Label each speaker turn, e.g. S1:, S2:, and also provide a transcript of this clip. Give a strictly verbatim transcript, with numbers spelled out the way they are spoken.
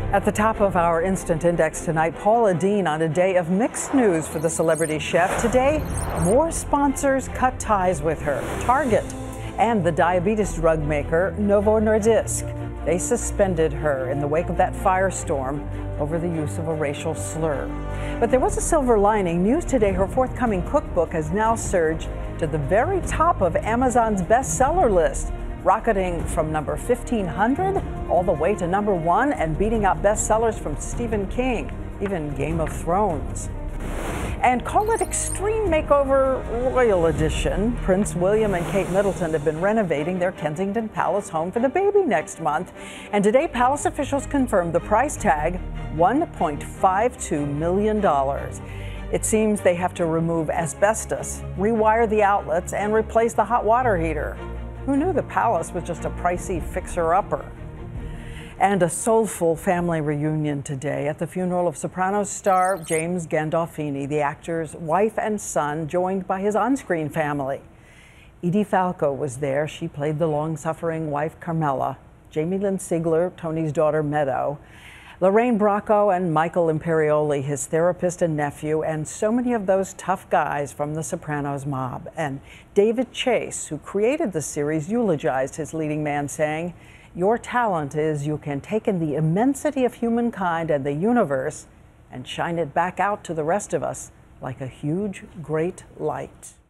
S1: At the top of our Instant Index tonight, Paula Deen on a day of mixed news for the celebrity chef. Today, more sponsors cut ties with her. Target and the diabetes drug maker Novo Nordisk. They suspended her in the wake of that firestorm over the use of a racial slur. But there was a silver lining. News today, her forthcoming cookbook has now surged to the very top of Amazon's bestseller list, rocketing from number fifteen hundred all the way to number one and beating out bestsellers from Stephen King, even Game of Thrones. And call it Extreme Makeover Royal Edition. Prince William and Kate Middleton have been renovating their Kensington Palace home for the baby next month. And today, palace officials confirmed the price tag, one point five two million dollars. It seems they have to remove asbestos, rewire the outlets, and replace the hot water heater. Who knew the palace was just a pricey fixer-upper? And a soulful family reunion today at the funeral of Sopranos star James Gandolfini, the actor's wife and son, joined by his on-screen family. Edie Falco was there. She played the long-suffering wife Carmela. Jamie Lynn Sigler, Tony's daughter Meadow. Lorraine Bracco and Michael Imperioli, his therapist and nephew, and so many of those tough guys from the Sopranos mob. And David Chase, who created the series, eulogized his leading man, saying, "Your talent is you can take in the immensity of humankind and the universe and shine it back out to the rest of us like a huge, great light."